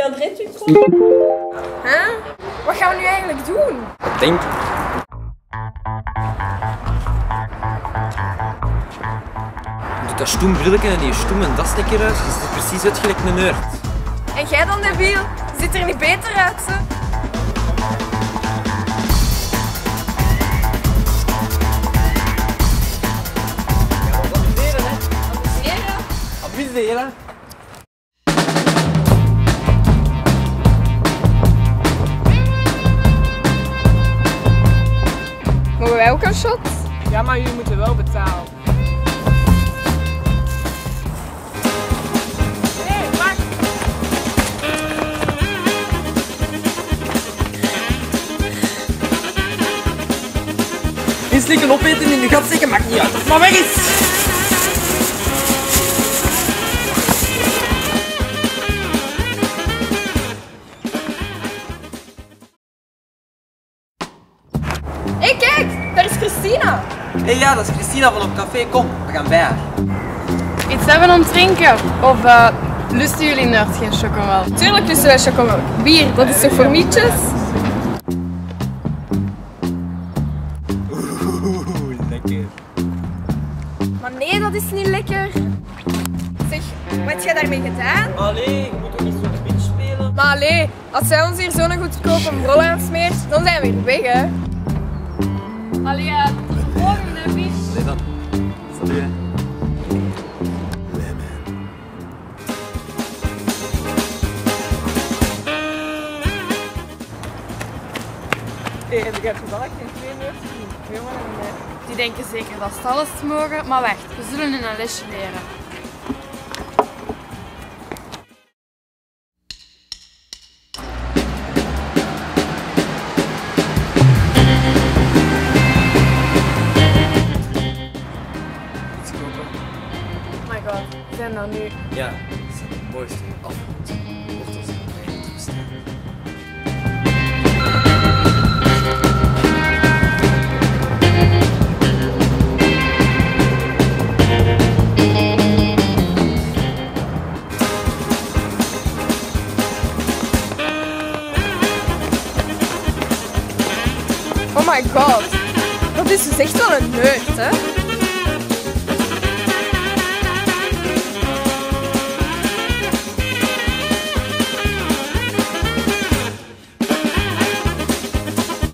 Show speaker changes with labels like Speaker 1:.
Speaker 1: viendrais-tu trop?
Speaker 2: Huh? Wat gaan we nu eigenlijk doen?
Speaker 3: Ik denk... Doe dat stoem brilletje en die stoeme das een keer uit. Je ziet er precies uit gelijk een nerd.
Speaker 2: En jij dan, debiel? Ziet er niet beter uit, ze?
Speaker 3: Abuseren.
Speaker 2: Mogen wij ook een shot?
Speaker 1: Ja, maar jullie moeten wel betalen.
Speaker 2: Nee, wacht.
Speaker 3: Inslikken, opeten in de gat steken, maakt niet uit. Als het maar weg is.
Speaker 2: Hé, kijk! Daar is Christina!
Speaker 3: Hé ja, dat is Christina van op café. Kom, we gaan bij haar.
Speaker 4: Iets hebben om te drinken? Of lusten jullie nerds geen chocomel?
Speaker 2: Tuurlijk lusten wij chocomel. Bier, dat is toch voor mietjes?
Speaker 3: Oeh, lekker.
Speaker 2: Maar nee, dat is niet lekker. Zeg, wat heb jij daarmee gedaan?
Speaker 3: Allee, je moet toch niet zo'n bitch spelen?
Speaker 2: Maar allee, als zij ons hier zo'n goedkope brol aansmeert, dan zijn we weer weg, hè.
Speaker 4: Allee, tot de volgende, bitch.
Speaker 3: Allee dan. Salut, hè.
Speaker 1: Hé, heb ik toevallig geen 2 nerds gezien? Jongen en mij.
Speaker 4: Die denken zeker dat ze alles mogen, maar wacht, we zullen hun een lesje leren.
Speaker 3: Iets kopen?
Speaker 4: Oh my god, we zijn er nu.
Speaker 3: Ja, dat is het mooiste afgrond. Wortels en eigen te bestaan.
Speaker 2: Oh my god. Dat is dus echt wel een nerd, hè.